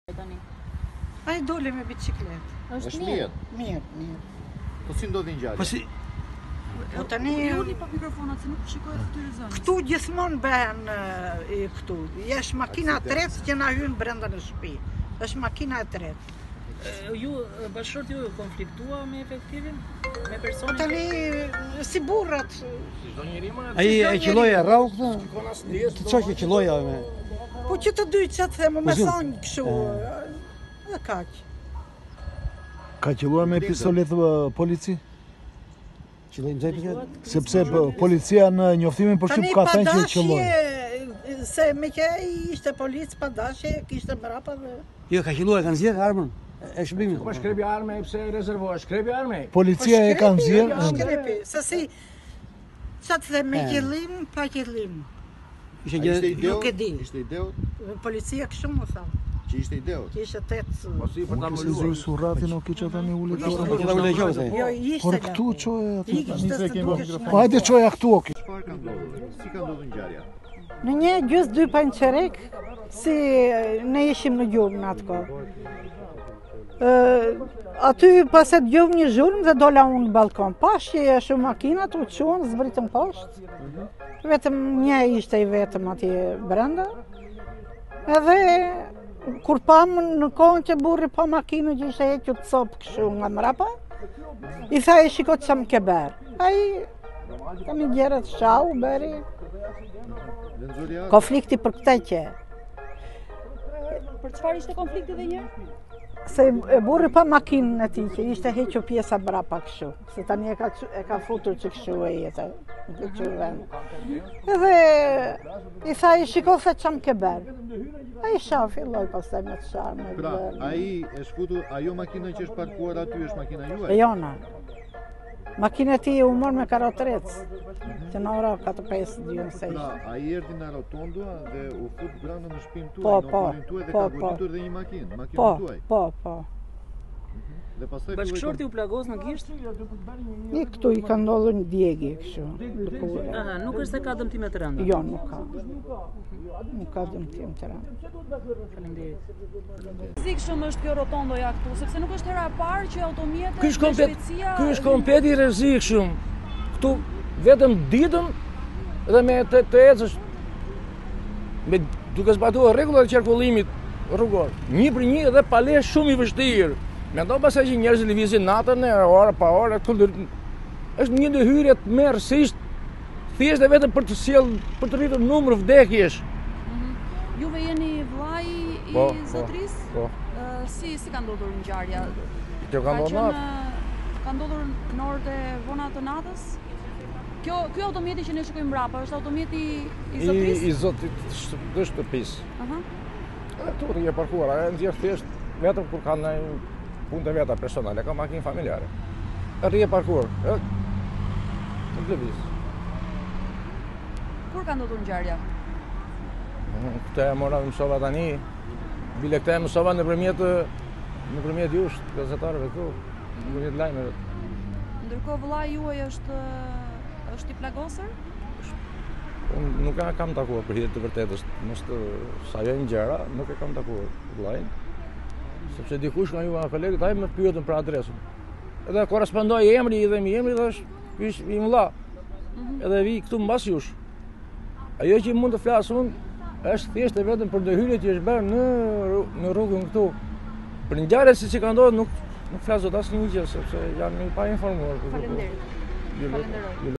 Ai dole me bicikletë. Është mirë. Mirë. Po si ndodhi ngjarja? Po si Po tani Joni pa mikrofonat se nuk shikohet fytyrë zonës. këtu gjithmonë bëhen këtu. Jesh makina e tretë që na hyn brenda në shtëpi. Është makina e tretë. Ju bashkëshorti ju konfliktua me efektivin? Me Po personin? tani si burrat. ai e qelloja rrau këtë? Të çoqë qelloja me. Po që të dy çat them, më Po, thonë kështu. Dhe kaq. Ka qelluar me pistolet polici? Qelloj më zëpi. Sepse policia në njoftimin për shumë ka thënë që qelloi. Se me që ishte polic pa dashje, kishte mrapa dhe... Jo, ka qelluar kanë zgjedh armën e shpëlimit. Po shkrepi arme pse rezervoi, shkrepi arme. Policia e ka nxjerr. Shkrepi, se si... Qatë dhe me qëllim, pa qëllim. Ishte Ishte gjë ideu? Nuk e di. Ishte ideu? Policia kështu më tha. Që ishte ideu? Që ishte 8... Po si për ta Se mbuluar. zëj surratin o kiqa tani ullet. Po ta ulë qoftë. Jo, ishte... Por këtu çoje aty. Ishte se dukesh Po hajde çoja këtu o kiqa. Çfarë ka ndodhur? Si ka ndodhur ngjarja? Në një gjys 2 panqerek, si ne ishim në gjurmë në atë kohë. Aty pas e dëgjova një zhurmë dhe dola unë në balkon. Pash që e shumë makinat u çuan, zbritën poshtë. Vetëm një ishte i vetëm atje brenda. Edhe kur pam në kohën që burri pa makinë që ishte hequr të copë kështu nga mrapa, i tha e shiko që më ke berë. Ai kam i gjerët shau, beri. Lënxoria? Konflikti për këtë që. Për çfarë ishte konflikti dhe një? Se burri pa makinën e tij që ishte hequr pjesa brapa kështu. Se tani e ka futur që kështu e jetë. Në këtë vend. Edhe i tha i shiko se çam ke bërë. Ai shau filloi pastaj me të shar me Pra, bërë. ai e shfutur, ajo makina që është parkuar aty është makina E juaj? jona. Makina e tij u mor me karrotrec. Që në ora 4-5 diun se Pra, ishte. ai erdhi në rotondua dhe u fut brenda në shtëpinë tuaj, Po, në po, autorin tuaj dhe po, ka po. goditur dhe një makinë, Po, makinën tuaj. po. Dhe pastaj Bashkëshorti u plagos në gisht? I këtu i ka ndodhur një djegje kështu. Lëkure. Aha, nuk është se ka dëmtime të rënda. Jo, nuk ka. Nuk ka dëmtim të rëndë. Faleminderit. Rrezikshëm është kjo rotondoja këtu, sepse nuk është hera e parë që automjetet Ky është komplet i rrezikshëm. Këtu vetëm ditën dhe me të ecësh me duke zbatuar rregullat e qarkullimit rrugor. Një për një dhe pale shumë i vështirë. Mendo pastaj që njerëzit lëvizin natën e ora pa orë, është një ndër hyrje të merrsisht, thjesht e vetëm për të për të rritur numër vdekjesh. Juve jeni vllai i Po, zotrisë? po. Si ka ndodhur ngjarja? Kjo ka ndodhur natë. Ka ndodhur në orët e vona të natës? Ky automjeti që ne shikojmë mbrapa është automjeti i zotrisë? I zotit të shtëpisë. Aha. Këtu rrje parkuar, e nxjerr thjesht vetëm kur kanë ndonjë punë të veta personale, ka makinë familjare. Rrje parkuar. Në lëviz. Kur ka ndodhur ngjarja? Këtë e mora mësova tani, bile këtë e mësova nëpërmjet jush, gazetarëve këtu, nëpërmjet lajmeve. Ndërkohë vllai juaj është i plagosur? Unë nuk e kam takuar për hir të vërtetës, mos të sa janë gjëra, nuk e kam takuar vllain. Sepse dikush nga ju nga kolegët ai më pyetën për adresën. Edhe korrespondoi emri dhe mi emri thash, ky është i vlla. Edhe vi këtu mbas jush. Ajo që mund të flas unë është thjesht e vetëm për ndërhyrje që është bërë në rrugën këtu. Për ngjarjet si ka ndodhur nuk flas dot asnjë gjë sepse janë pa informuar. Faleminderit. Falenderoj.